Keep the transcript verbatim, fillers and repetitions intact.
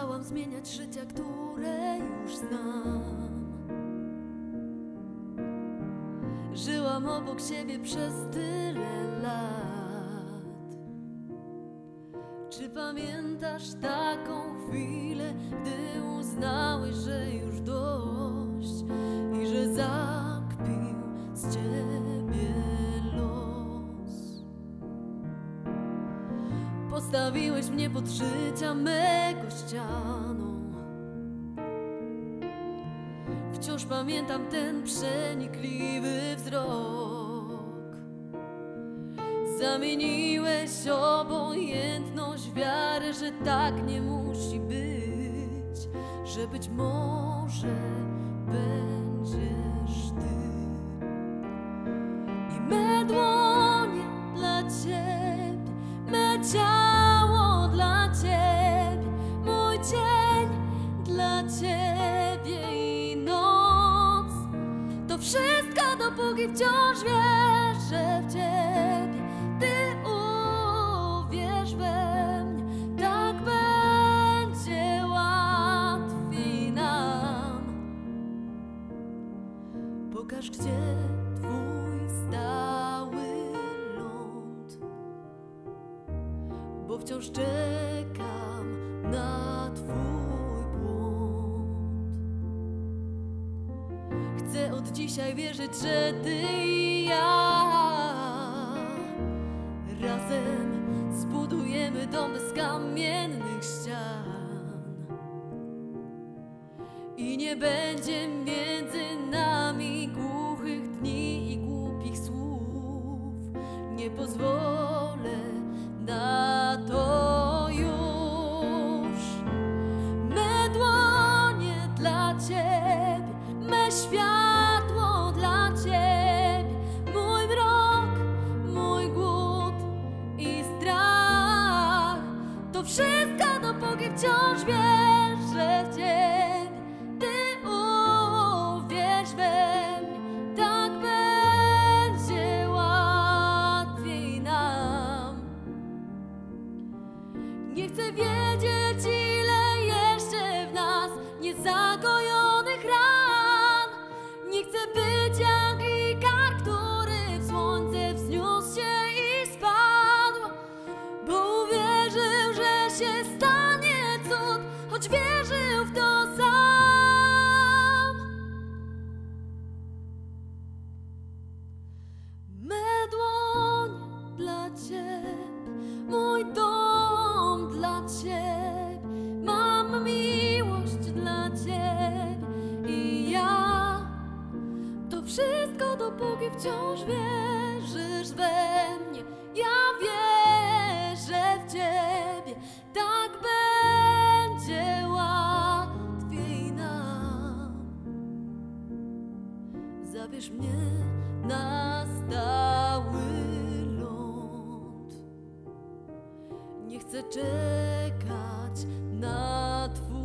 chciałam zmieniać życia, które już znam. Żyłam obok siebie przez tyle lat. Czy pamiętasz taką chwilę, gdy uznałeś, że już dość i że zakpił z ciebie los? Postawiłeś mnie pod życia mego ścianą. Wciąż pamiętam ten przenikliwy wzrok. Zamieniłeś obojętność w wiarę, że tak nie musi być, że być może będziesz ty. I me dłonie dla ciebie, me ciało dla ciebie, mój dzień dla ciebie i noc. To wszystko, dopóki wciąż wierzę w ciebie. Ty uwierz we mnie, tak będzie łatwiej nam. Pokaż, gdzie twój stały ląd, bo wciąż czekam na twój błąd. Chcę od dzisiaj wierzyć, że ty i ja razem zbudujemy dom bez kamiennych ścian. I nie będzie między nami głuchych dni i głupich słów. Nie pozwolę na to już. Me dłonie dla ciebie, me światło dla ciebie, mój mrok, mój głód i strach. To wszystko, dopóki wciąż wierzę w ciebie. Ty uwierz we mnie, tak będzie łatwiej nam. Nie chcę wiedzieć, ile jeszcze w nas niezagojonych ran. Nie chcę być jak Ikar, który w słońce wzniósł się i spadł, bo uwierzył, że się stanie cud, choć wierzył w to sam. Me dłonie dla ciebie, mój dom dla ciebie, mam miłość dla ciebie i ja. To wszystko, dopóki wciąż wierzysz we mnie. Ja wierzę w ciebie, tak będzie łatwiej nam. Zabierz mnie na stały ląd. Nie chcę czekać na twój